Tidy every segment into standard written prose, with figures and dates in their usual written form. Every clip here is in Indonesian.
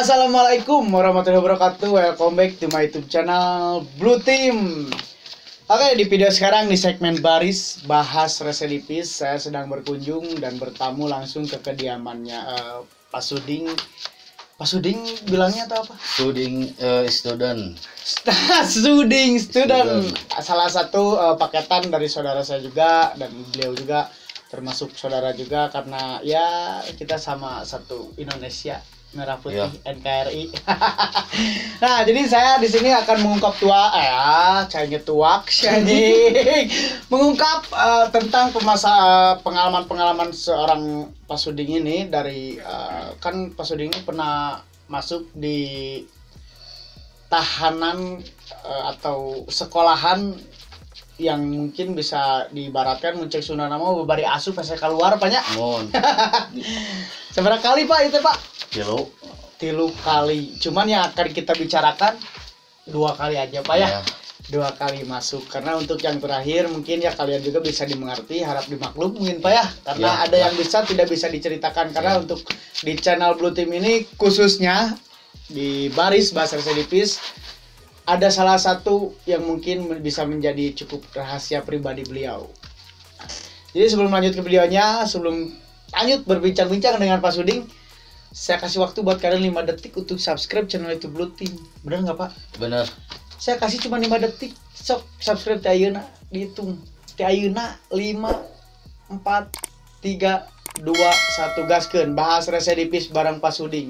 Assalamualaikum warahmatullahi wabarakatuh. Welcome back to my YouTube channel Blue Team. Oke, di video sekarang di segmen baris bahas resedipis, saya sedang berkunjung dan bertamu langsung ke kediamannya Pak Suding. Pak Suding bilangnya atau apa? Suding student. Suding student. Salah satu paketan dari saudara saya juga, dan beliau juga termasuk saudara juga karena ya kita sama satu Indonesia. Merah putih ya. NKRI. Nah, jadi saya di sini akan mengungkap mengungkap tentang pengalaman-pengalaman seorang Pak Suding ini dari kan Pak Suding ini pernah masuk di tahanan atau sekolahan yang mungkin bisa diibaratkan muncul Sunda nama bari asuh pas keluar banyak. Seberapa kali Pak itu Pak? Tilu kali. Cuman yang akan kita bicarakan 2 kali aja Pak ya. 2 kali masuk. Karena untuk yang terakhir mungkin ya kalian juga bisa dimengerti, harap dimaklum mungkin Pak ya. Karena ada yang bisa tidak bisa diceritakan. Karena untuk di channel Blue Team ini khususnya di baris bahasa resedipis ada salah satu yang mungkin bisa menjadi cukup rahasia pribadi beliau. Jadi sebelum lanjut ke videonya, sebelum lanjut berbincang-bincang dengan Pak Suding, saya kasih waktu buat kalian 5 detik untuk subscribe channel YouTube Blue Team. Bener nggak Pak? Bener. Saya kasih cuma 5 detik. Sok subscribe ti ayeuna, dihitung. Ti ayeuna 5 4 3 2 1 gaskeun. Bahas resedipis bareng Pak Suding.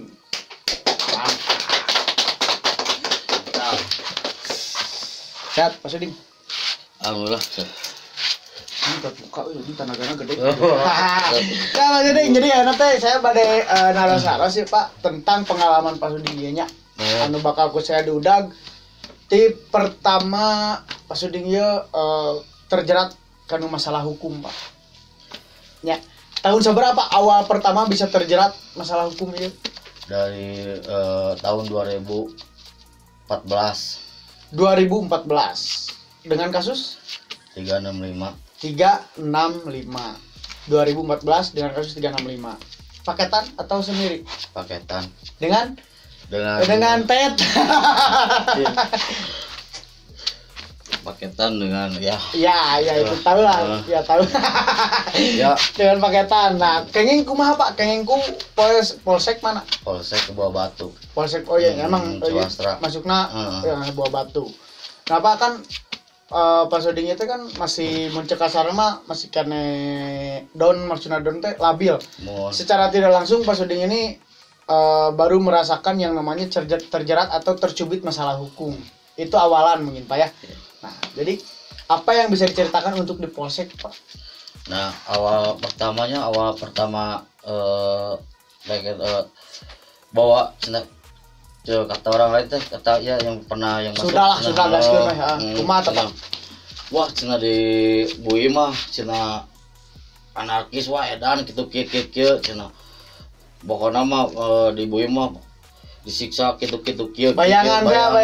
Sehat Pak Suding? Alhamdulillah. Ini buka ini tanagana gede. Nah, jadi ya nanti saya badai naras-naras sih Pak tentang pengalaman Pak Suding nya. Anu bakal ku saya diudag. Tip pertama Pak Suding terjerat kanu masalah hukum Pak. Ya. Tahun seberapa awal pertama bisa terjerat masalah hukum ieu? Dari tahun 2014 dengan kasus 365 2014 dengan kasus 365. Paketan atau sendiri? paketan Dengan pet. Paketan dengan ya itu tahu lah. Ya tahu. Ya. Dengan paketan. Nah, kenging kumaha Pak? Kenging ku polsek mana? Polsek Buah Batu. Polsek emang masukna Buah Batu. Nah, Pak kan Pak Suding itu kan masih muncul kasar mah masih kene maksudnya don teh labil. Secara tidak langsung Pak Suding ini baru merasakan yang namanya terjerat atau tercubit masalah hukum. Itu awalan mungkin Pak ya. Nah, jadi apa yang bisa diceritakan untuk di polsek Pak? Nah, awal pertama bawa kata orang lain teh kata ya yang pernah yang masuk sudah gaskeun teh kumaha teh Pak? Wah cenah di bui mah cenah anarkis wah edan kitu kieu cenah pokona mah di bui mah disiksa kitu kieu bayangan.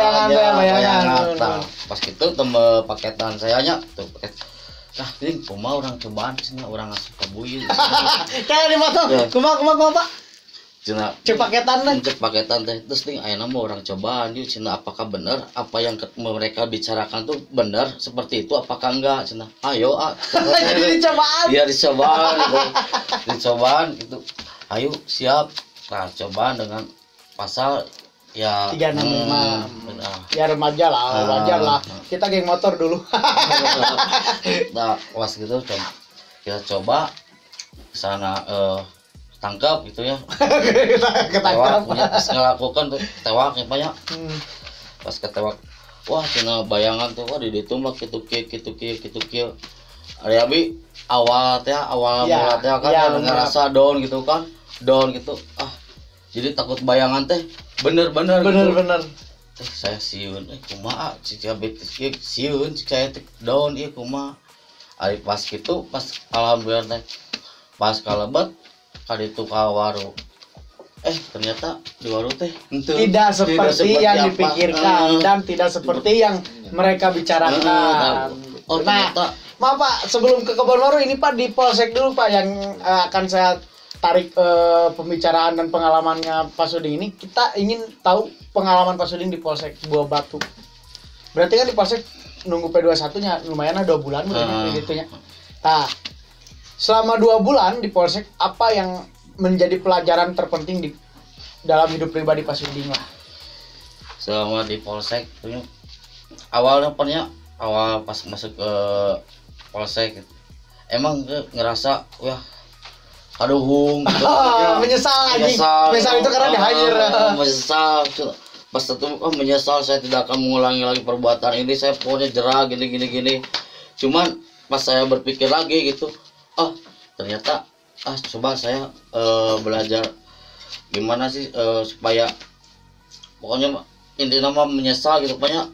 Pas kitu temu paketan saya nya tuh paket ini kumaha orang cobaan cenah orang ngasup ka bui kayak di motor kumaha Pak? Cek paketan teh terus nih ayeuna mah orang cobaan yuk cenah apakah benar apa yang mereka bicarakan tuh benar seperti itu apakah enggak cenah ayo jadi dicobaan iya dicobaan gitu ayo siap nah cobaan dengan pasal ya 365 ya remaja lah wajar lah kita geng motor dulu. Nah pas gitu kita coba kesana tangkap gitu ya. Ketangkap punya pas ngelakukan tuh tewak ya banyak. Pas ketewak wah cina bayangan tuh wah di ditu mah kitu kieu. Ari abi awal mula teh kan ngerasa down gitu kan. Down gitu. Jadi takut bayangan teh bener. Saya sieun kumaha cik abi sieun cik saya down ieu kumaha. Ari pas kitu pas alhamdulillah teh pas kalebet kaditu ka waru ternyata di waru teh tidak seperti yang dipikirkan dan tidak seperti yang mereka bicarakan. Nah, maaf Pak, sebelum ke kebun waru ini Pak di polsek dulu Pak yang akan saya tarik pembicaraan dan pengalamannya Pak Suding ini, kita ingin tahu pengalaman Pak Suding di Polsek Buah Batu. Berarti kan di Polsek nunggu P21-nya lumayan lah 2 bulan gitunya. Nah, selama 2 bulan di Polsek, apa yang menjadi pelajaran terpenting di dalam hidup pribadi Pak Suding lah? Selama di Polsek awalnya awal pas masuk ke Polsek emang ngerasa wah aduh gitu. menyesal itu karena di hire. Menyesal pas itu menyesal, saya tidak akan mengulangi lagi perbuatan ini, saya pokoknya jerah gini. Cuman pas saya berpikir lagi gitu, ternyata coba saya belajar gimana sih supaya pokoknya intinya mah menyesal gitu banyak.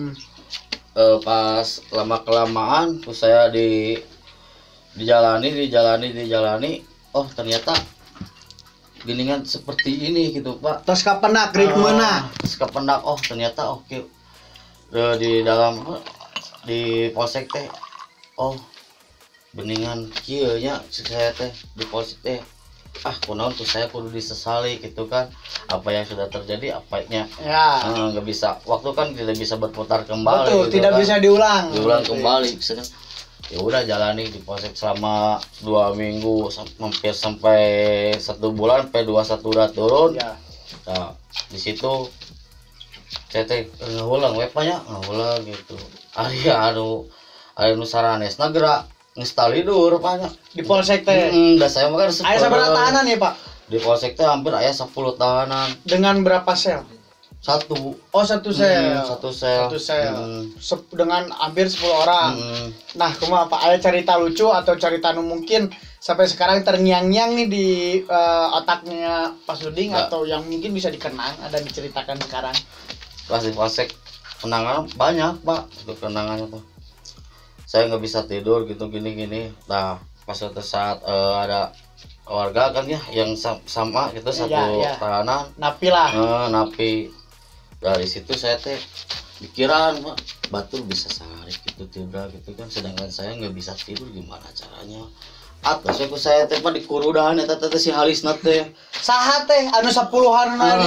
Pas lama kelamaan terus saya dijalani, ternyata geningan seperti ini gitu Pak. Terus kapendak ritmena. Ternyata oke. Di dalam di Polsek teh beningan kieu nya saya teh di Polsek teh kunaon tuh saya kudu disesali gitu kan, apa yang sudah terjadi apanya ya nggak bisa, waktu kan tidak bisa berputar kembali. Betul, gitu tidak kan bisa diulang kembali. Ya udah jalani di Polsek selama 2 minggu hampir sampai 1 bulan, P21 udah turun ya. Nah di situ saya teh ngulang ngulang gitu anu saranesna gerak ngestalidur banyak di Polsek teh. Da saya mah kan aya sabaraha tahanan ya Pak? Di Polsek teh hampir aya 10 tahanan. Dengan berapa sel? 1. Satu sel. Satu sel. Dengan hampir 10 orang. Nah, kumaha Pak? Ada cerita lucu atau cerita mungkin sampai sekarang terngiang-ngiang nih di otaknya Pak Suding atau yang mungkin bisa dikenang, ada diceritakan sekarang? Pas di Polsek kenangan banyak Pak, kenangannya tuh. Saya nggak bisa tidur gitu gini. Nah, pas suatu saat ada warga kan ya yang sama gitu satu tahanan. Napi lah. Napi. Dari situ saya teh pikiran Pak, batur bisa sehari gitu tidur gitu kan, sedangkan saya nggak bisa tidur, gimana caranya? Atas saya teh Pak dikurudahan eta teh si halisna teh. Saha teh anu 10-an nari.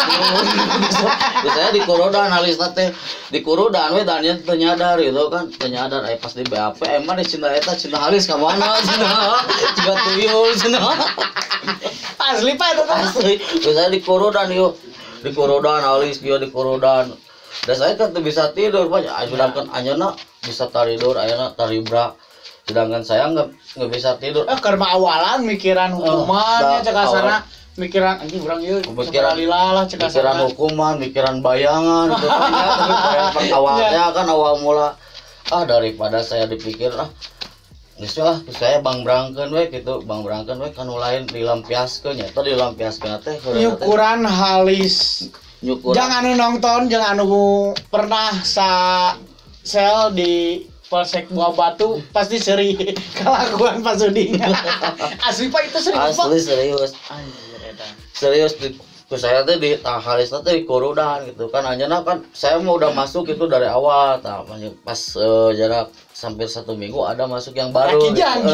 Saya dikurudahan halisna teh. Dikurudahan we dan nya teu nyadar gitu kan, teu nyadar pas di BAP emang di Cina eta Cina halis ka mana cenah. Juga tuyul cenah. Asli Pak itu asli. Terus saya dikurudahan yuk. Dikurudahan halis kieu dikurudahan. Dan saya kan teu bisa tidur Pak. Sedangkan anjeunna bisa tidur, ayeuna taribra. Sedangkan saya nggak bisa tidur. Karena awalan mikiran hukumannya cek asana, mikiran anjing urang ieu pikiran hukuman, mikiran bayangan gitu kan ya. Tapi awalnya kan awal mula daripada saya dipikir geus saya berangkeun we kanu lain dilampiaskeun nya. Tadi dilampiaskeun teh nyukuran halis. Jangan anu nonton, jangan anu pernah sel di Polsek Buah Batu pasti seri kelakuan Pak Suding. Asli Pak itu serius Pak. Asli serius. Anjir eta. Serius saya teh di halisna teh dikurudahan gitu kan, anjeunna kan saya mau udah masuk itu dari awal. Pas jarak hampir 1 minggu ada masuk yang baru. Kijang.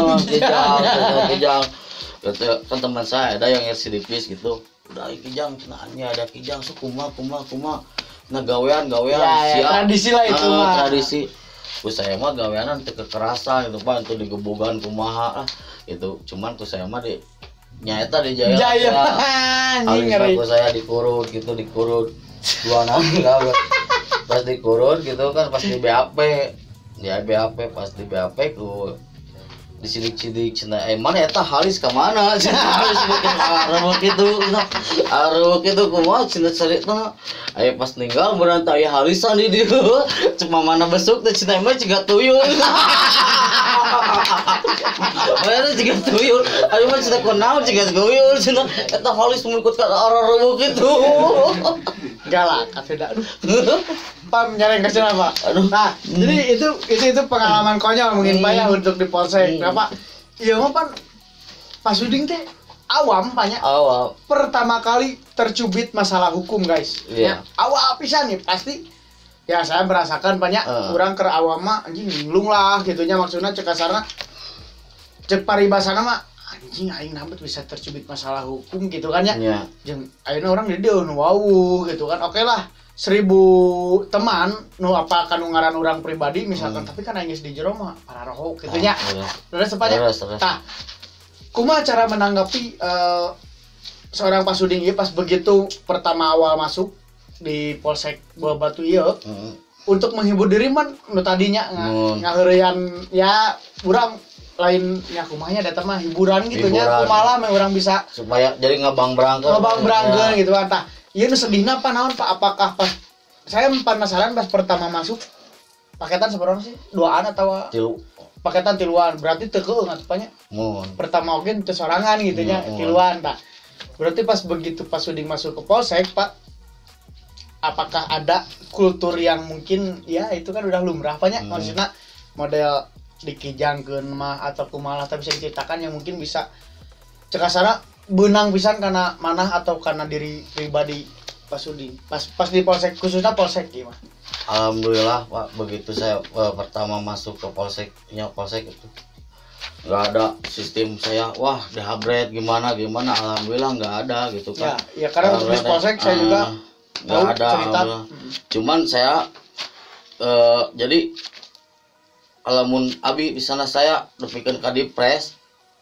Gitu kan teman saya ada yang residipis gitu. Udah kijang cenahnya ada kijang kuma. Nah gawean siap. Tradisi lah itu mah. Tradisi. Saya mah gaweanan teu kekerasan gitu Pak, untuk digebogan kumaha itu. Cuman saya mah di nyaeta di jaya. Anjing saya dikurut 2 nangga. Pas dikurut gitu kan pas di BAP. Pas di BAP ku disidik-sidik cenah mana eta halis ka mana cenah halis bikin arep kitu kumaha cenah caritna aya pas ninggal beurang teh aya halisan di dieu cuma mana besuk teh cenah mah ciga tuyul mana ciga tuyul ari mah cenah kunaon ciga tuyul cenah eta halis mengikut ka arep kitu galak atuh Pak nyareng kasih Pak. Nah, jadi itu pengalaman konyol mungkin Pak ya untuk di Polsek. Pak, iya mah Pak Suding teh awam Pak nya. Awam. Pertama kali tercubit masalah hukum guys. Yeah. Awal pisan nih pasti. Ya saya merasakan banyak orang ke awam mah anjing linglung lah gitunya, maksudnya cek kasarna cek paribasana mah anjing aing nambet bisa tercubit masalah hukum gitu kan ya. Nya. Jeung ayeuna orang di dieu nu wau gitu kan. Oke lah 1000 teman nu apa kan ngaran orang pribadi misalkan tapi kan aing geus di jero mah pararoho kitu nya. Terus sepanya. Tah. Kumaha cara menanggapi seorang Pak Suding ieu pas begitu pertama awal masuk di Polsek Buah Batu ieu untuk menghibur diri man nu tadinya ngaheurean ya urang lain ya kumanya datang mah hiburan gitu nya kumaha mah urang bisa supaya jadi ngabang berangkeun gitu kan tah ieu nu sedihna apa naon Pak apakah pas saya penasaran pas pertama masuk paketan seberapa sih 2an atau 3 paketan 3an berarti teu keung atuh nya pertama oge teu sorangan gitu nya 3an tah berarti pas begitu Pak Suding masuk ke Polsek Pak apakah ada kultur yang mungkin ya itu kan udah lumrah banyak maksudnya model dikijangkeun mah atau kumaha tapi bisa diceritakan yang mungkin bisa cekasana beunang pisan karena manah atau karena diri pribadi Pak Suding pas di Polsek khususnya Polsek gimana? Alhamdulillah Pak begitu saya pertama masuk ke Polseknya Polsek itu nggak ada sistem saya wah dihabret gimana alhamdulillah nggak ada gitu kan ya karena untuk di Polsek saya juga nggak ada cuman saya jadi alamun abi di sana saya depikeun ka Dipres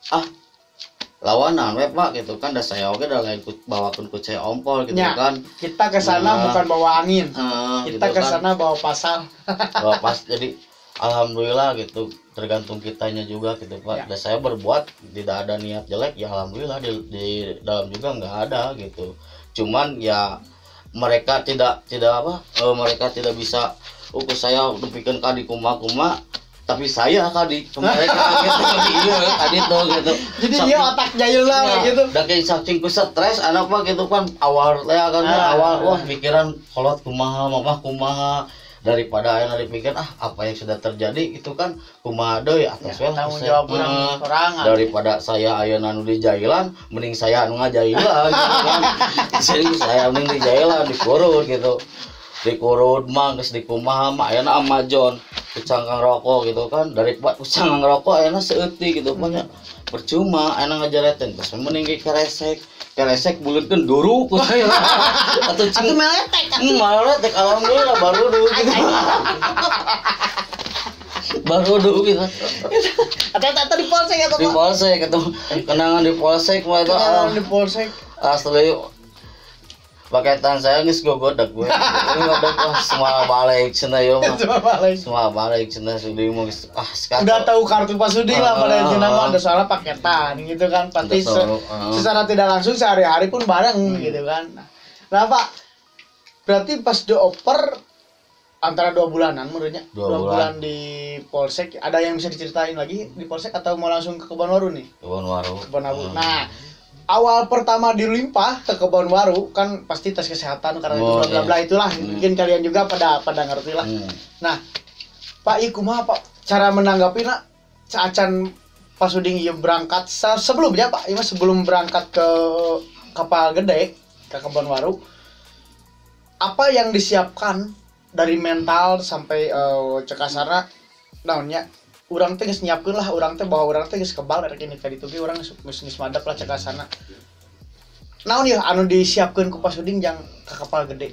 lawanan we Pak gitu kan da saya oge da lain bawakeun ku saya ompol gitu kan kita ke sana bukan bawa angin kita gitu ke sana bawa pasal bawa pas jadi alhamdulillah gitu tergantung kitanya juga gitu Pak dan saya berbuat tidak ada niat jelek ya alhamdulillah di dalam juga nggak ada gitu cuman ya mereka tidak mereka tidak bisa ukur saya depikeun ka di kuma tapi saya kadi mereka gitu kadi tuh gitu jadi dia otak jayul lah gitu da kayak saking ku stres anak Pak gitu kan awal teh kan awal wah pikiran kolot kumaha mamah kumaha daripada ayeuna dipikir apa yang sudah terjadi itu kan kumaha deui atas we tanggung jawab sorangan daripada saya ayeuna nu di jailan mending saya anu ngajailan gitu kan saya mending di jailan dikurut gitu dikurut mah geus dikumaha mah ayeuna amajon kucangkang rokok gitu kan daripada kucangkang rokok ayeuna seutik gitu banyak percuma ayeuna ngajareteun geus mending ge keresek buleutkeun duru ku saya atuh meletek alhamdulillah baru dulu gitu baru dulu gitu atau di Polsek atau di Polsek itu kenangan di Polsek mah itu di Polsek asli paketan saya geus gogodak gue ini gogodak semua balik cenah yo semua balik cenah Suding mah udah tahu kartu Pak Suding lah pada cenah mah ada soal paketan gitu kan pasti secara tidak langsung sehari-hari pun bareng gitu kan nah Pak berarti pas dioper antara 2 bulanan menurutnya 2 bulan di Polsek ada yang bisa diceritain lagi di Polsek atau mau langsung ke Kebon Waru nih Kebon Waru nah awal pertama dilimpah ke Kebon Waru kan pasti tes kesehatan karena itu bla bla itulah mungkin kalian juga pada ngerti lah. Nah, Pak kumaha Pak cara menanggapinya saacan Pak Suding ieu berangkat sebelumnya Pak sebelum berangkat ke kapal gede ke Kebon Waru apa yang disiapkan dari mental sampai cekasana naonnya urang teh geus nyiapkeun lah urang teh bahwa urang teh geus kebal rek ini ka ditu ge urang geus madep lah cek asana. Naon ya anu disiapkeun ku Pak Suding jang ka kapal gede?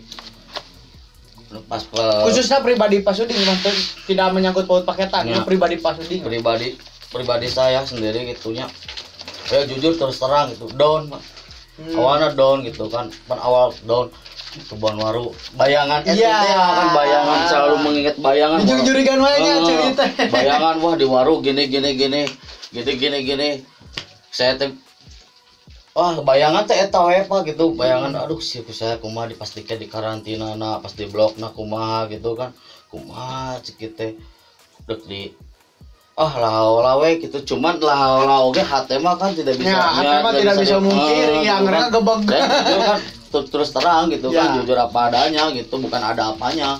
Khususnya pribadi Pak Suding mah tidak menyangkut paut paketan, ya. Pribadi Pak Suding. Pribadi saya sendiri gitunya. Ya jujur terus terang gitu, down. Awalnya down gitu kan. Awal down Kebon Waru bayangan kan bayangan selalu mengingat bayangan jujur-jurigan wae nya cerita bayangan wah di Waru gini saya teh wah bayangan teh eta we Pak gitu bayangan aduh sih saya kumaha dipastikan di karantina pas di blokna kumaha gitu kan kumaha cik teh dek di lah we gitu cuman lah oge hate mah kan tidak bisa hate mah tidak bisa mungkir yang ngena gebeg kan terus terang gitu kan jujur apa adanya gitu bukan ada apanya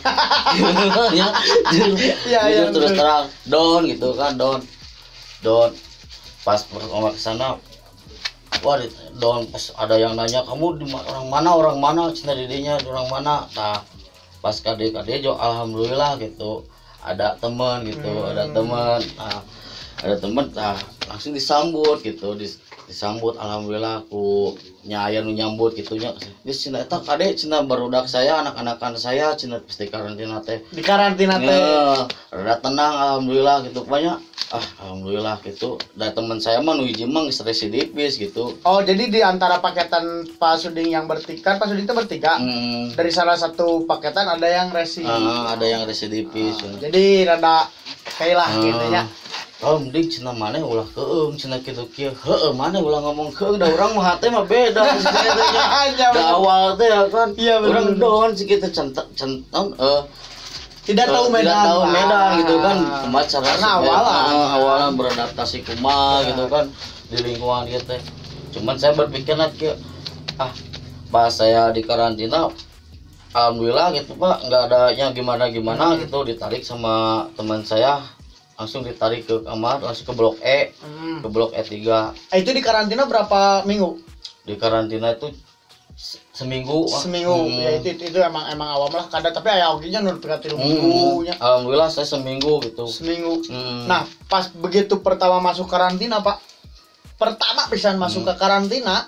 jujur terus terang down gitu kan down pas pertama kesana wah down pas ada yang nanya kamu di orang mana cina didinya orang mana nah pas kade jo alhamdulillah gitu ada teman gitu ada teman nah langsung disambut gitu disambut alhamdulillah ku nya aya nu nyambut gitunya. Geus cenah eta kade cenah barudak saya anak-anakan saya cenah pasti karantina teh. Di karantina teh. Rada tenang alhamdulillah gitu banyak. Alhamdulillah gitu. Da teman saya mah nu hiji mah geus residivis gitu. Oh, jadi di antara paketan Pak Suding yang bertiga, Pak Suding itu bertiga. Dari salah satu paketan ada yang ada yang residivis. Jadi rada kayak lah gitu nya. Mending cenah maneh ulah keung cenah kitu kieu. Heueuh maneh ulah ngomong keung da urang mah hate mah beda da awal teh kan. Urang doan sakitu centang tidak tahu medan gitu kan. Kumaha cara awalan beradaptasi kumaha gitu kan di lingkungan ieu teh. Cuman saya berpikir kieu pas saya di karantina alhamdulillah gitu Pak, nggak ada yang gimana gitu, ditarik sama teman saya langsung ditarik ke kamar, langsung ke blok E, ke blok E3. Itu di karantina berapa minggu? Di karantina itu seminggu. Ya itu emang awam lah kada, tapi aya oge nya nu teu minggu nya. Alhamdulillah saya seminggu gitu. Seminggu. Nah, pas begitu pertama masuk karantina, Pak. Pertama pisan masuk ke karantina,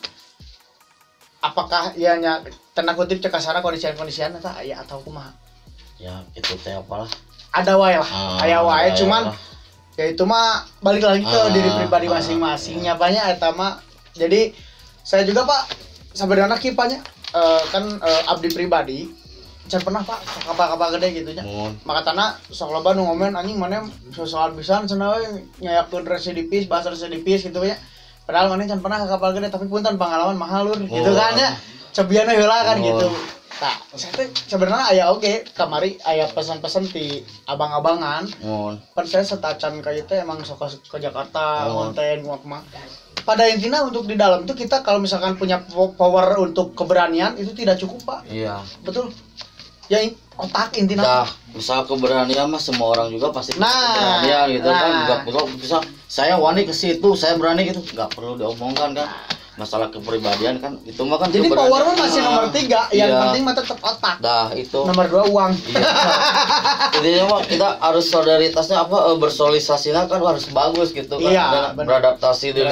apakah ianya tanda kutip cek kasana kondisian eta aya atau kumaha? Ya, itu teh apalah. Ada wae lah, aya wae cuman ya itu mah balik lagi ke diri pribadi masing-masingnya banyak eta mah. Jadi saya juga Pak sabarana kipanya kan abdi pribadi can pernah Pak kapal-kapal gede gitu nya. Makatana sok loba nu ngomen anjing maneh soal pisan cenah we nyayakeun residivis, bahasa residivis gitu nya. Padahal maneh can pernah ke kapal gede tapi punten pengalaman mahal lur gitu kan ya. Cobiana heula kan gitu. Nah, saya tuh sebenarnya aya oge kamari aya pesan-pesan di abang-abangan. Pan saya setacan kayak itu emang sok ke Jakarta, konten kumaha. Pada intinya untuk di dalam itu kita kalau misalkan punya power untuk keberanian itu tidak cukup Pak. Iya. Betul. Ya otak intinya. Misal keberanian mah semua orang juga pasti keberanian gitu kan. Enggak perlu bisa saya wani ke situ, saya berani gitu. Enggak perlu diomongkan kan. Masalah kepribadian kan itu mah kan jadi power mah masih nomor 3 yang penting mah tetap otak itu nomor 2 uang intinya mah kita harus solidaritasnya bersolisasinya kan harus bagus gitu kan beradaptasi di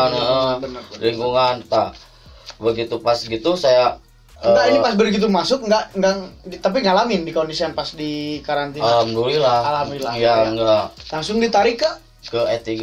lingkungan begitu pas gitu saya enggak ini pas begitu masuk enggak tapi ngalamin di kondisi pas di karantina alhamdulillah ya enggak langsung ditarik ke E3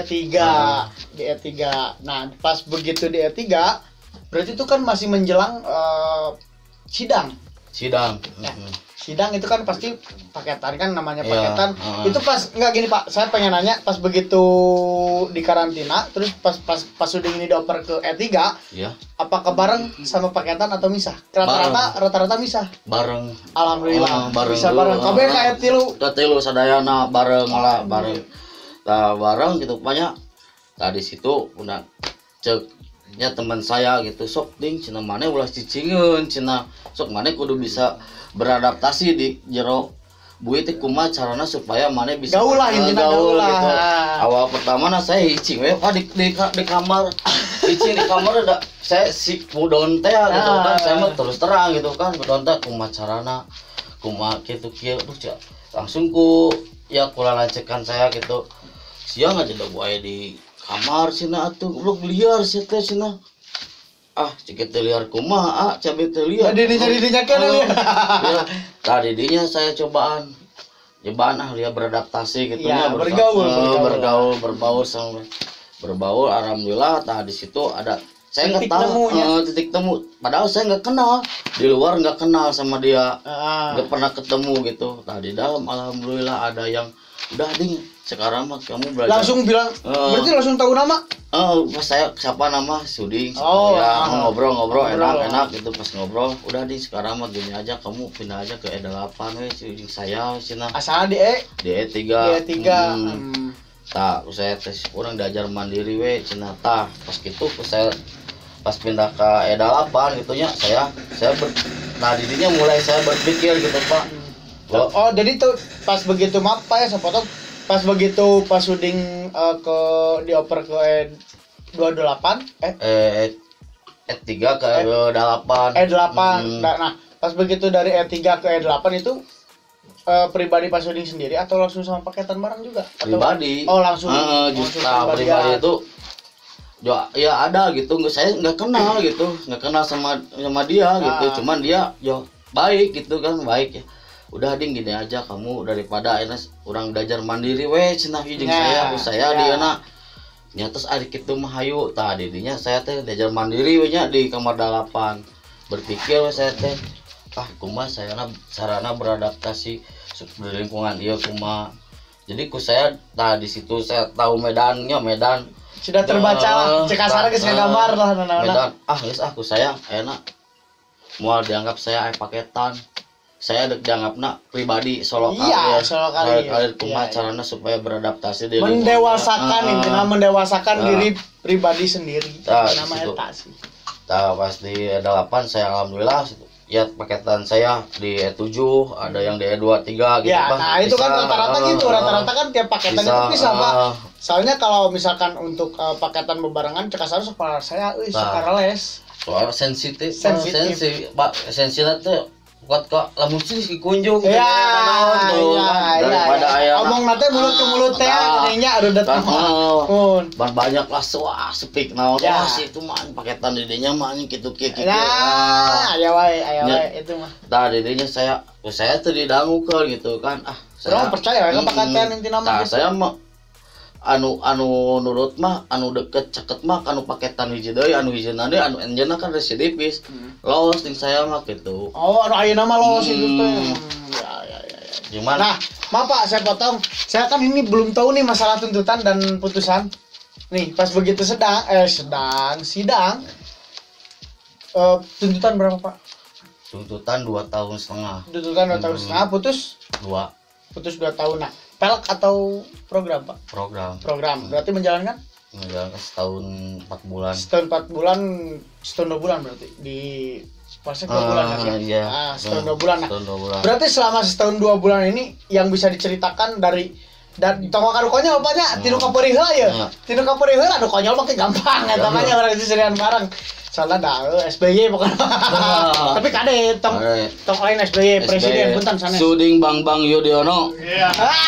di E3. Nah, pas begitu di E3 berarti itu kan masih menjelang sidang. Ya, sidang itu kan pasti paketan kan namanya paketan. Itu pas enggak gini Pak, saya pengen nanya pas begitu di karantina terus pas Suding ini dioper ke E3, apakah bareng sama paketan atau misah? Rata-rata misah. Bareng. Alhamdulillah. Bisa bareng. Kabeh kayak tilu sadayana bareng lah bareng. Bareng gitu banyak. Di situ udah ceknya teman saya gitu sok ding cenah maneh ulah cicingeun cenah sok maneh kudu bisa beradaptasi di jero bui teh kumaha carana supaya maneh bisa gaul gitu. Awal pertama saya hicing we di kamar hicing di kamar ada saya si budon teh gitu kan saya mah terus terang gitu kan budon teh kumaha carana kumaha kitu kieu langsung ku kula lancekan saya gitu siang aja udah gue di kamar cina atuh lu liar sih teh cina ceket liar kumaha cabe teh liar dinya kene ya tadi dinya saya cobaan dia beradaptasi gitu ya berbaur alhamdulillah di situ ada saya nggak tahu titik temu padahal saya nggak kenal di luar nggak kenal sama dia nggak pernah ketemu gitu di dalam alhamdulillah ada yang udah ding sekarang mah kamu belajar langsung bilang berarti langsung tahu nama pas saya siapa nama Suding ngobrol enak gitu pas ngobrol udah di sekarang mah gini aja kamu pindah aja ke E8 Suding saya cina asal di E3 saya tes kurang diajar mandiri cina pas gitu saya pas pindah ke E8 gitunya saya didinya mulai saya berpikir gitu Pak. Jadi tuh pas begitu maaf Pak ya sepotong pas begitu Pak Suding ke dioper ke E28 E3 ke E8 nah pas begitu dari E3 ke E8 itu pribadi Pak Suding sendiri atau langsung sama paketan barang juga? Pribadi. Langsung. Justru pribadi itu ya ada gitu, saya nggak kenal gitu, nggak kenal sama dia gitu, cuman dia baik gitu kan, baik ya. Udah ding gini aja, kamu daripada enak orang belajar mandiri we cenah jeung saya dia nak nyatos adik itu mah hayu tadi dinya saya teh belajar mandiri we nya di kamar 8. Berpikir saya teh kumaha saya sarana beradaptasi di lingkungan ieu kumaha. Jadi ku saya di situ saya tahu medan sudah terbaca lah, cek asal geus ngagambar lah medan. Geus aku saya enak moal dianggap saya paketan. Saya dianggapna pribadi solo kali. Iya, solo kali. Kumaha carana supaya beradaptasi di mendewasakan intinya mendewasakan diri pribadi sendiri. Nama eta sih. Pas di E8 saya alhamdulillah ya paketan saya di E7, ada yang di E2, 3 gitu ya, Pak. Nah, itu kan rata-rata gitu, rata-rata kan tiap paketan itu bisa, Pak. Soalnya kalau misalkan untuk paketan bebarengan cek asal saya sekarang les. Soal sensitif. Pak, sensitif tuh kuat kok lamun sih dikunjung gitu. Daripada aya omong nate mulut ke mulut teh nya reudet mah. Banyak lah sepik naon sih itu mah paketan didinya mah kitu kieu. Aya wae itu mah. Tah didinya saya tuh didangukeun gitu kan. Saya percaya ka paketan intina mah. Saya mah anu nurut mah anu deket caket mah anu paketan hiji deui anu hijina deui anu enjeuna kan residivis los ting saya mah gitu. Anu ayeuna mah los itu teh. Ya. Gimana? Nah, maaf Pak, saya potong. Saya kan ini belum tahu nih masalah tuntutan dan putusan. Nih, pas begitu sedang sidang tuntutan berapa Pak? Tuntutan 2,5 tahun. Tuntutan 2,5 tahun, putus 2. Putus 2 tahun. Nah, pelak atau program Pak? Program. Berarti menjalankan setahun 4 bulan. Setahun 4 bulan, setahun 2 bulan berarti di pasnya 2 bulan kan ya? Iya. Setahun 2 bulan. Setahun 2 bulan. Berarti selama setahun 2 bulan ini yang bisa diceritakan dari dan toko karukonya apanya? Tinu kapeureun heula ya. Tinu kapeureun heula anu konyol mah gampang eta mah nya barang diserian barang. Soalnya SBY pokoknya. Tapi kade tong lain SBY presiden punten sanes. Suding Bang Yudhoyono. Iya.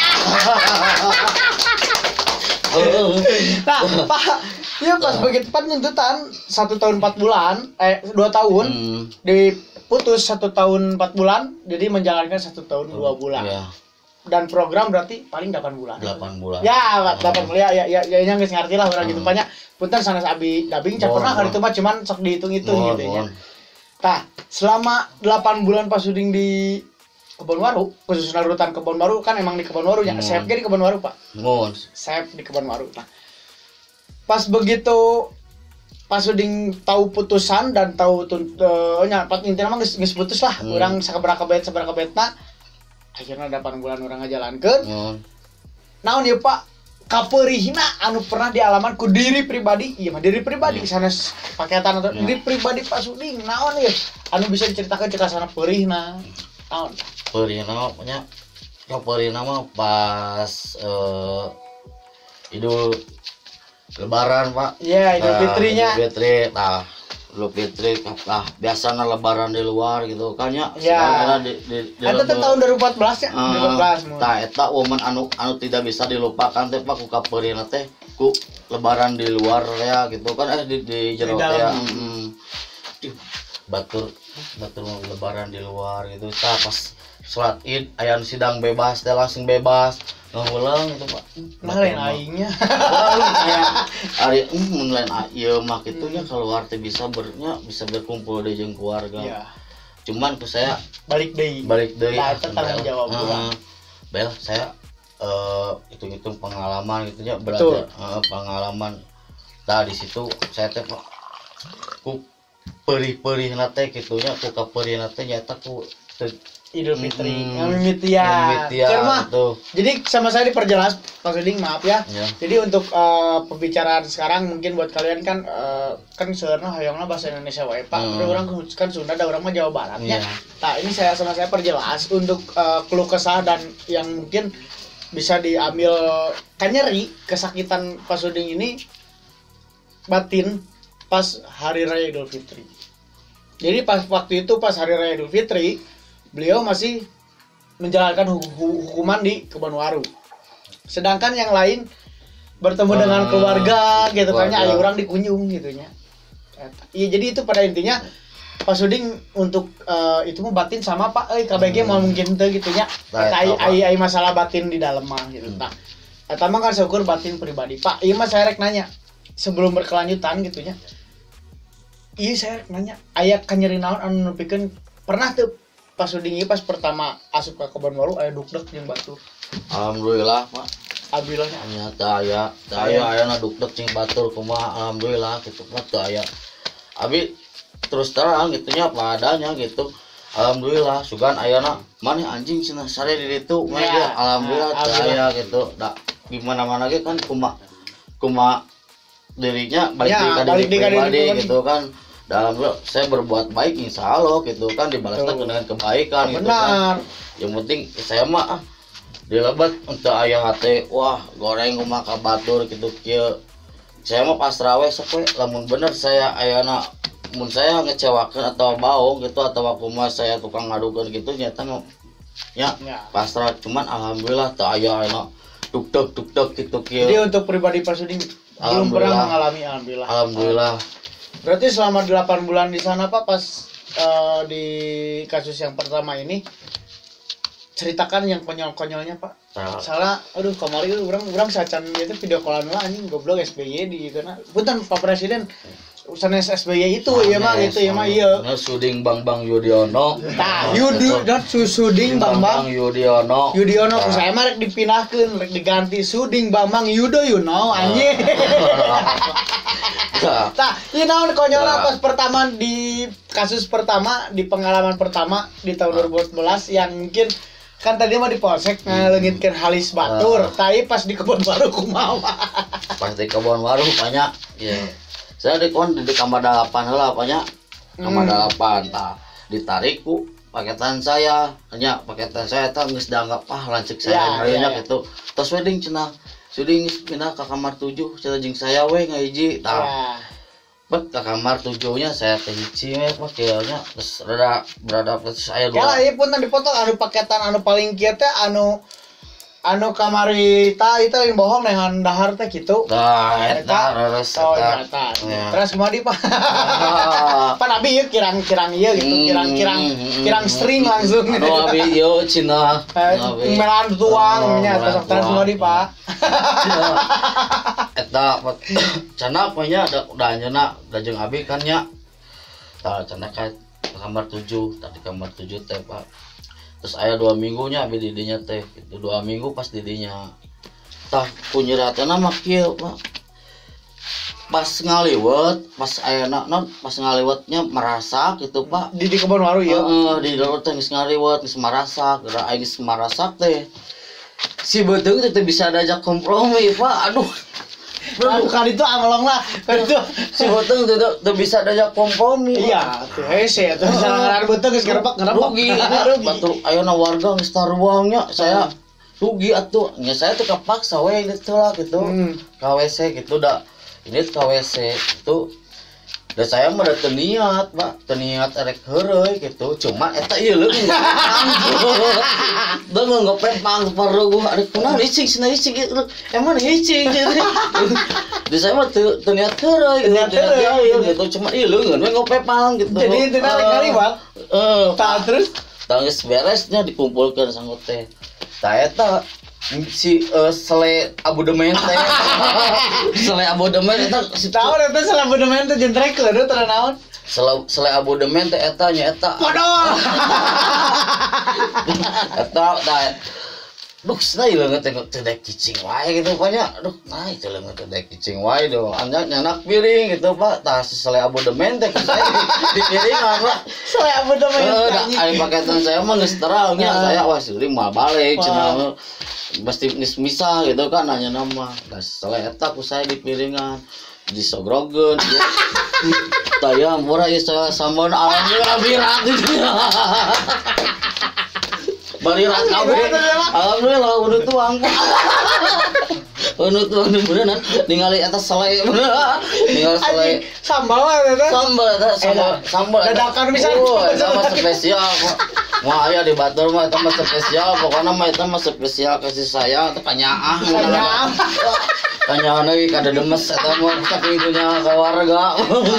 Nah, Pak, iya pas begitu Pak tuntutan 1 tahun 4 bulan, 2 tahun diputus 1 tahun 4 bulan, jadi menjalankan 1 tahun 2 bulan. Iya. Dan program berarti paling 8 bulan. 8 bulan. Ya, 8 bulan ya nya geus ngarti lah urang gitu banyak. Punten sanes abi dabing can pernah kali itu mah cuman sok dihitung-hitung gitu ya. Tah, selama 8 bulan pas syuting di Kebonwaru, khususnya rutan Kebonwaru kan emang di Kebonwaru ya. Saya di Kebonwaru, Pak. Saya di Kebonwaru. Nah, pas begitu pas syuting tahu putusan dan tahu nya intinya mah geus putus lah. Urang sabaraha betna akhirnya 8 bulan orang ngajalankeun. Naon ieu Pak? Kapeurihna anu pernah dialaman ku diri pribadi, iya mah diri pribadi sanes paketan atau diri pribadi Pak Suding. Naon ieu? Anu bisa diceritakeun ceuk asana peurihna. Naon? Peurihna nya kapeurihna mah pas Idul Lebaran Pak. Iya, Idul Fitrinya. Idul Fitri, Idul Fitri biasanya lebaran di luar gitu kan ya. Iya. Eta teh tahun 2014 ya, 2014. Eta momen anu tidak bisa dilupakan teh Pak ku kapeurina teh ku lebaran di luar ya gitu kan di jero teh ya. Batur lebaran di luar gitu. Pas salat Id aya sidang bebas teh langsung bebas. Ngulang itu Pak. Nah lain aingnya. Ari mun lain ieu mah kitu nya keluar teh bisa berkumpul deui jeung keluarga. Iya. Cuman ku saya balik deui. Nah, itu tanggung jawab gua. Bel saya hitung-hitung pengalaman gitu nya belajar pengalaman. Tah di situ saya teh ku perih-perihna teh kitu nya ku kapeurihna teh nyaeta ku Idul Fitri, mimitian. Jadi sama saya diperjelas, Pak Suding, maaf ya. Jadi untuk pembicaraan sekarang mungkin buat kalian kan kan sebenarnya hayangna bahasa Indonesia wae Pak. Orang kan Sunda, ada orang mah Jawa Barat ya. Nah, ini saya perjelas untuk keluh kesah dan yang mungkin bisa diambil kan nyeri kesakitan Pak Suding ini batin pas hari raya Idul Fitri. Jadi pas waktu itu pas hari raya Idul Fitri beliau masih menjalankan hukuman di Kebonwaru. Sedangkan yang lain bertemu dengan keluarga gitu kan nya aya urang dikunjung gitu nya. Iya jadi itu pada intinya Pak Suding untuk itu mah batin sama Pak KBG mau mungkin teu gitu nya. Ai masalah batin di dalam mah gitu tah. Eta mah kan syukur batin pribadi. Pak, ieu mah saya rek nanya sebelum berkelanjutan gitu nya. Iya saya rek nanya aya kanyeri naon anu nepikeun pernah teu Pak Suding ieu pas pertama asup ka Kebon Waru aya dukdek jeung batur. Alhamdulillah Pak. Alhamdulillah nya aya na dukdek jeung batur kumaha alhamdulillah kitu mah teu aya. Abi terus terang gitunya apa adanya gitu. Alhamdulillah sugan ayana maneh anjing cenah sare di ditu mah ya, alhamdulillah saya gitu. Da gimana-mana ge kan kuma dirinya balik di pribadi gitu kan. Dalam saya berbuat baik insya Allah gitu kan dibalaskan dengan kebaikan gitu kan. Yang penting saya mah dilebat untuk ayah hati wah goreng kumaha ka batur gitu kieu. Saya mah pasrah we sok we lamun bener saya ayana mun saya ngecewakan atau bohong gitu atau kumaha saya tukang ngadukeun gitu nyata ya pasrah cuman alhamdulillah teu aya aya dukdek gitu kieu. Jadi untuk pribadi Pak Suding belum pernah mengalami alhamdulillah. Berarti selama 8 bulan di sana Pak pas di kasus yang pertama ini ceritakan yang konyol-konyolnya Pak. Salah aduh kemarin urang sacan itu video callan lah anjing goblok SBY di kana. Punten Pak Presiden sanes SBY itu ieu mah gitu ieu mah ieu. Suding Bambang Yudhoyono. Tah, Suding Bambang Yudhoyono. Yudhoyono ku saya mah rek dipindahkeun, rek diganti Suding Bambang Yudhoyono anjing. Tah, ieu naon konyolna pas pertama di kasus pertama di pengalaman pertama di tahun 2014 yang mungkin kan tadi mah di polsek ngaleungitkeun halis batur, tapi pas di Kebon Waru kumaha? Pas di Kebon Waru banyak ya. Saya di kamar 8 heula banyak. Kamar 8 tah ditarik ku paketan saya. Nya paketan saya tah geus dianggap lancik saya harinya gitu. Tos wedding cenah. Suding pindah ke kamar 7 cenah jeung saya we ngahiji tah. Bet ke kamar 7-nya saya teh hiji we mah kieu nya geus berada saya dua. Kala ieu punten dipoto anu paketan anu paling kieu teh anu kamari itu yang bohong dengan dahar teh gitu. Eta terus eta. Terus kumaha Pak? Pan abi ieu kirang ieu gitu, kirang string langsung. Anu abi ieu Cina. Melan tuang nya terus kumaha Pak? Eta cenah nya udah nyeuna da jeung abi kan nya. Tah cenah ka kamar 7, tadi kamar 7 teh Pak. Terus aya 2 minggunya abi didinya teh gitu 2 minggu pas didinya tah kunyiratna mah kieu Pak pas ngaliwet pas ayana pas ngaliwetnya merasak gitu Pak di Kebon Waru ya di dalam teh geus ngaliwet geus marasak geura aya geus marasak teh si beteung teh bisa diajak kompromi Pak aduh bukan itu amlong lah itu si beteung teh bisa diajak kompromi iya tuh hese atuh salah beteung geus gerebek rugi batur ayeuna warga geus taruangnya saya rugi atuh nya saya teh kapaksa we gitu lah gitu ka WC gitu da ini ka WC itu dan saya mah teu niat Pak teu niat erek heureuy gitu cuma eta ieu leung da ngopepang paruguh ari kunaon icing cenah icing emang icing di saya mah teu niat heureuy gitu cuma ieu leungeun we ngopepang gitu jadi teu narik kali Bang tah terus geus beresnya dikumpulkeun sanggup teh tah eta si sele abodemen teh sele abodemen eta si tahu eta sele abodemen teh jentrek keudeuh teu naon sele abodemen teh eta nya eta waduh eta tah duh cenah ieu leungeun teh teu daek cicing wae gitu banyak duh nah itu leungeun teh daek cicing wae do anya nyanak piring gitu Pak tah sele abodemen teh saya di piringan Pak sele abodemen ari paketan saya mah geus terang nya saya wah suling mah balik cenah pasti misah gitu kan nanya nama das sele eta ku saya di piringan disogrogeun taya murah ieu sambal alhamdulillah birat balirat kabeh alhamdulillah udah tuang Anu tuh beneran ningali atas sele ningali sele sambal dadakan bisa sama spesial wah aya di batur mah eta mah spesial pokona mah eta mah spesial kasih sayang teh kanyaah Tanya lagi kada demes eta mah saking itunya ka warga.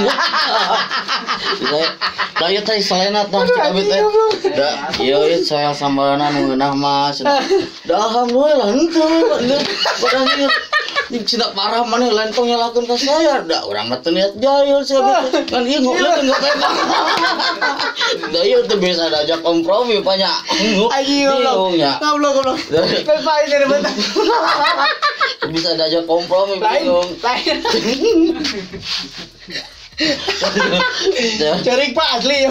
Saya teh salena tah abis teh. Da ieu saya sambalana nu ngeunah mah. Da alhamdulillah henteu. Padahal cina parah mana lentong nyalakeun ka saya. Da urang mah teu niat jahil sia gitu. Kan ieu ngeuleut pegang. Da ieu teu bisa diajak kompromi banyak. Bingung ya. Goblok. Baik dari betul. Bisa diajak kompromi bingung. Cerik Pak asli ya.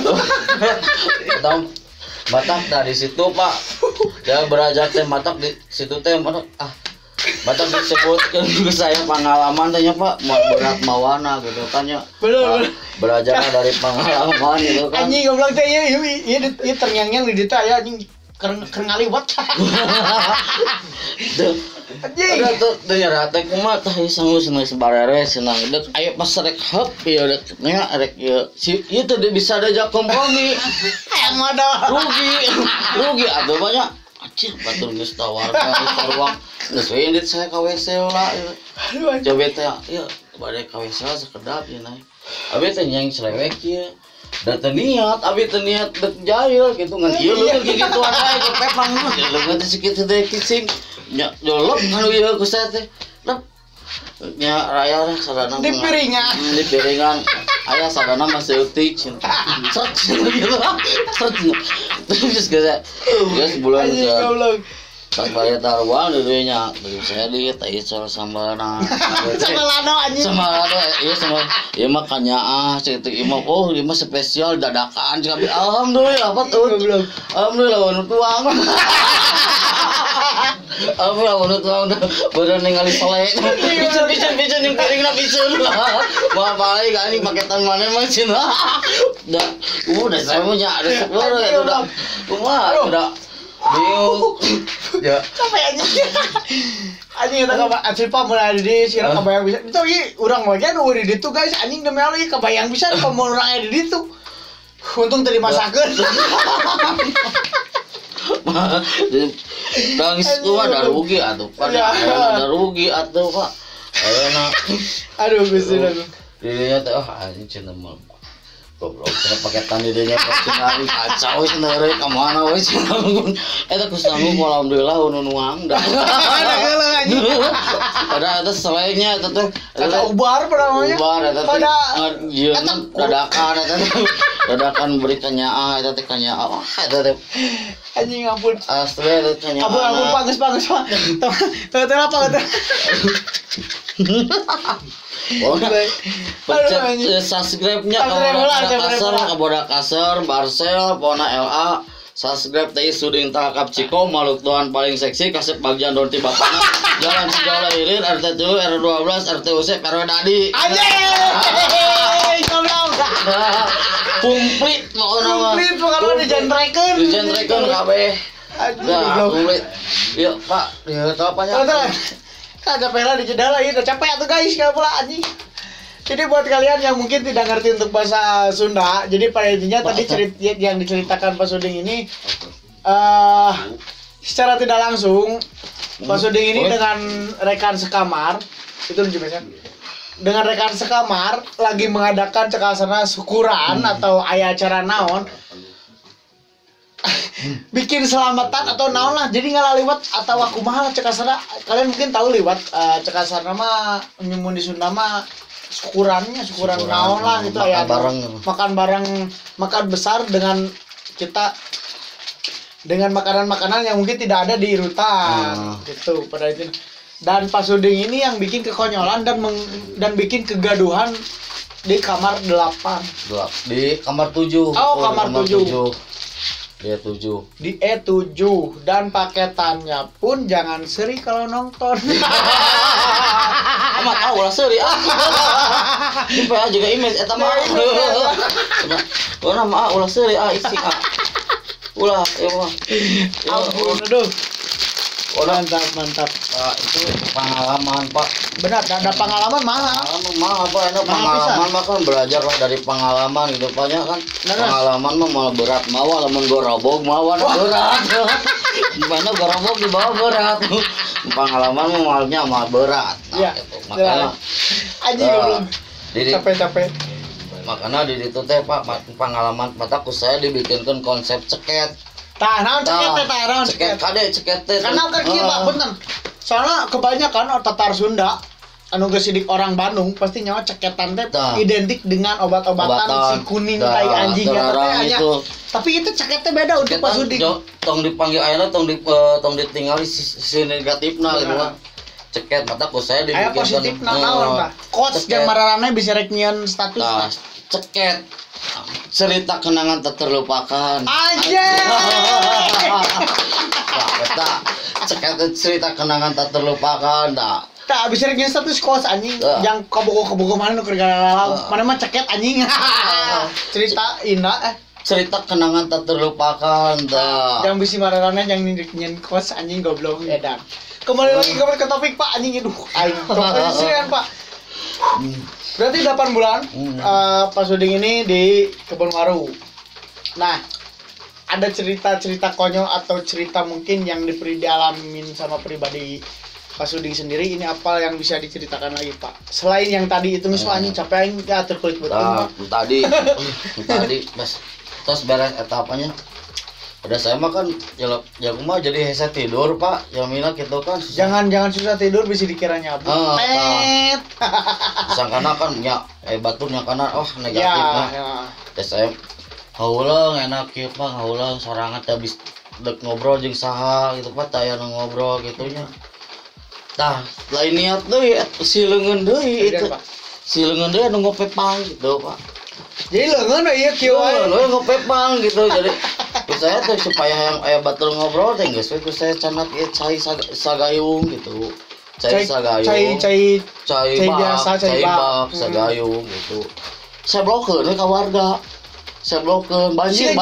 Batak dari situ Pak. Dia berajak teh Batak di situ teh Batak disebutkan ke saya pengalaman tanya Pak berat mawana gitu kan ya. Bener. Berajak dari pengalaman gitu kan. Anjing goblok teh ieu terngiang-ngiang di ditu aya anjing keur ngaliwat. Anjing. Ada tuh nyara teh kumaha tah sangu senang sebarere senang deuk aya pas rek heup ieu deuk nya rek ieu si ieu teh bisa diajak kompromi. Emang ada rugi atuh banyak anjir batur geus tawarkan ruang geus we indit saya ka WC lah coba teh ieu bade ka WC sakedap ieu naik abi teh nyang cerewek ieu da teu niat abi teu niat dek jahil kitu ngan ieu leuweung kitu adae ke pepang mah leuweung teh sakitu teh kicing nya jolok anu ieu ku saya teh nya raya sadana di piringan aya sadana mah seutik gitu terus geus bulan pas balik taruang dulunya beli saya di teh soal sambalana sambalana iya sama iya makanya cerita imah ieu mah spesial dadakan tapi alhamdulillah apa tuh alhamdulillah anu tuang alhamdulillah anu tuang bener ningali sole bisa yang piringna bisa mah palai kan paketan mana mah cenah da udah saya punya ada sepuluh itu dah udah bingung ya capek aja anjing eta asli Pak mulai di sira kabayang bisa itu urang lagi anu di ditu guys anjing demi Allah kabayang bisa mun urang aya di ditu untung teu dimasakeun nangis gua ada rugi atuh ada rugi atuh Pak aduh Gusti aku dirinya teh anjing cenah mah goblok cenah paketan dirinya cenah kacau cenah rek ka mana we cenah eta ku sanggup alhamdulillah nuang dah ada selainya eta teh ada ubar namanya ubar eta teh yeun dadakan beri kanyaa eta teh kanyaa eta teh anjing ampun asli eta kanyaa ampun bagus Pak teh apa teh pencet subscribe-nya Kaboda Kasar Barcel Pona LA subscribe teh Suding Takap Ciko Maluk Tuhan paling seksi kasep bagian donti bapana Jalan Segala Irin RT 3 R12 RTUC RW Dadi anjing goblok komplit pokoknya dijentrekeun kabeh komplit yuk Pak ya tau apanya kagak pernah di jeda lagi udah capek tuh guys kalau pula anjing. Jadi buat kalian yang mungkin tidak ngerti untuk bahasa Sunda, jadi pada intinya tadi yang diceritakan Pak Suding ini secara tidak langsung Pak Suding ini dengan rekan sekamar itu lucu banget. Dengan rekan sekamar lagi mengadakan cekasana syukuran atau aya acara naon bikin selamatan atau naon lah jadi ngalaliwat atau aku mahal cekasana kalian mungkin tahu liwat cekasana mah nyumun di Sunda mah syukuran naon lah gitu ya makan bareng makan besar dengan kita dengan makanan-makanan yang mungkin tidak ada di rutan gitu pada itu dan Pak Suding ini yang bikin kekonyolan dan bikin kegaduhan di kamar 8 di kamar 7 kamar 7 dia 7 di E7 dan paketannya pun jangan seri kalau nonton. Amat tahu lah seri supaya juga image eta mah. Nama ulah seri isi ulah ya mah. Ampun aduh. Mantap. Itu pengalaman Pak. Benar, ada pengalaman mahal. Apa? Pengalaman mah kan belajar lah dari pengalaman gitu banyak kan. Pengalaman mah berat mawa lamun gorobog mawa berat. Mana gorobok di bawah berat. Pengalaman malnya mah berat. Nah, Iya. gitu. Makanya Anjing goblok. Didi, Capek-capek. makanya di situ teh Pak pengalaman mataku saya dibikinkan konsep ceket. Tah, naon ceket teh tah, naon Ceket kade ceket teh. Karena kan kieu Pak, bener. Soalnya kebanyakan Tatar Sunda anu geus sidik orang Bandung pasti nyawa ceketan teh Tah. identik dengan obat-obatan si kuning tai anjingnya teh hanya. Tapi itu ceketnya beda untuk pas sudik. Tong dipanggil ayeuna tong ditinggal si negatifna gitu kan. Ceket mataku saya Aya dibikinkan. positifna naon tah? Coach jeung mararana bisa rek nyieun status. Nah, ceket cerita kenangan tak terlupakan. Anjing. Nah, eta ceket cerita kenangan tak terlupakan dah. Tak bisa rek nyieun status coach anjing yang kabogo-kabogo mana nu keur galalau. Mana mah ceket anjing. Cerita indah Cerita kenangan tak terlupakan dah. yang bisi mararana yang nyen coach anjing goblok edan. Kembali lagi ke topik Pak anjing aduh aing. Serian Pak. Berarti 8 bulan Pak Suding ini di Kebun Waru. Nah, ada cerita-cerita konyol atau cerita mungkin yang dialamin sama pribadi Pak Suding sendiri, ini apa yang bisa diceritakan lagi Pak? Selain yang tadi itu misalnya anjing capek aing atur kulit betul Pak. Tadi Mas. Terus beres etapanya. Udah saya mah kan ya mah jadi hese tidur Pak, yang mina gitu kan. Jangan susah tidur bisa dikira nyabut. Tet. Sangkana kan nya baturnya kana negatif nah. Ya. Terus saya haulang enak kieu Pak, haulang sorangan teh habis dek ngobrol jeung saha gitu Pak, taya ngobrol gitunya. Tah, lain niat deui sileungeun deui itu. Sileungeun deui anu ngopepang gitu Pak. Jadi leungeun ieu kieu wae. Ngopepang gitu jadi saya tuh supaya yang aya batur ngobrol teh geus we saya canak ieu cai sagayung gitu. Cai sagayung. Cai biasa cai bak sagayung gitu. Saya blokeun we ka warga. Saya blokeun banjir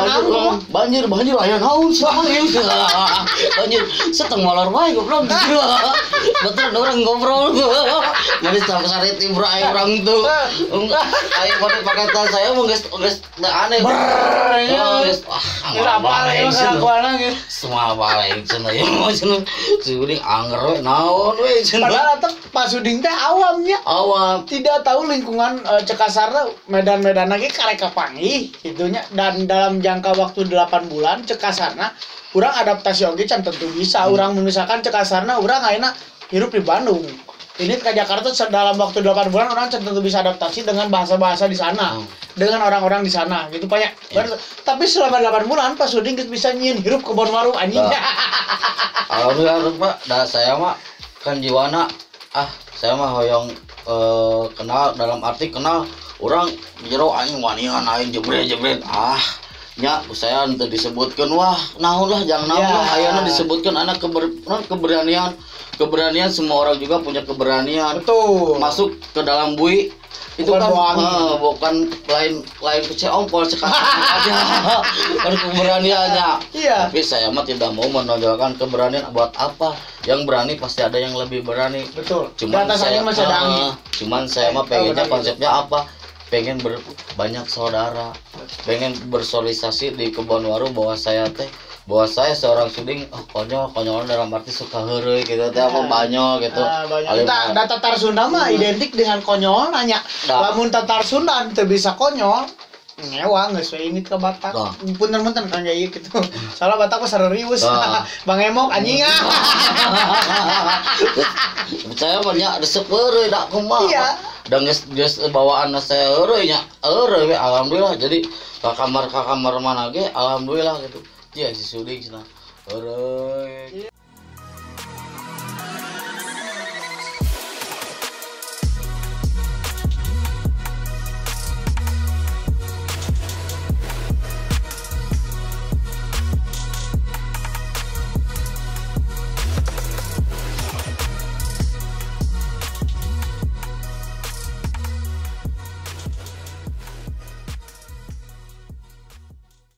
aya naon sih banjir seteng molor wae goblok. Betul orang ngobrol. Mari sampai sare timur aya urang tuh. Aya pada paketan saya mah geus aneh. Geus apa ya semua balik cenah ya mah cenah. Suding anger we naon we cenah. Padahal tetep Pak Suding teh awamnya. Awam. Tidak tahu lingkungan Cekasarna medan-medan lagi karek kapanggih itunya, dan dalam jangka waktu 8 bulan Cekasarna urang adaptasi oge can tentu bisa. Urang misalkan Cekasarna urang ayeuna hirup di Bandung. Ini ke Jakarta dalam waktu 8 bulan orang tentu bisa adaptasi dengan bahasa-bahasa di sana. Dengan orang-orang di sana gitu banyak. Tapi selama 8 bulan Pak Suding bisa nyieun hirup Kebun Waru anjing. Alhamdulillah Pak, dah saya mah kan jiwana saya mah hoyong kenal dalam arti kenal orang jero anjing wanian aing jebret nya saya ente disebutkan wah naon lah jangan naon lah ayeuna disebutkan anak keberanian semua orang juga punya keberanian. Betul. Masuk ke dalam bui itu bukan kan bukan lain kecil ompol sekarang aja kan keberaniannya. Iya. Tapi saya mah tidak mau menonjolkan keberanian buat apa, yang berani pasti ada yang lebih berani. Betul. Cuman saya mah pengennya konsepnya apa, pengen banyak saudara, pengen bersosialisasi di Kebun Waru bahwa saya seorang Suding konyol dalam arti suka heureuy gitu teh apa banyak gitu. Da Tatar Sunda mah identik dengan konyol nanya. Lamun Tatar Sunda teu bisa konyol ngewa geus we ini ke Batak. Punten-punten kan ieu gitu. Salah Batak mah sarerius. Bang Emok anjing Saya banyak resep heureuy da kumaha. Iya. Dan geus bawaan saya heureuy nya. Heureuy alhamdulillah jadi ka kamar mana ge alhamdulillah gitu. Ya si Suding cenah. Heureuy.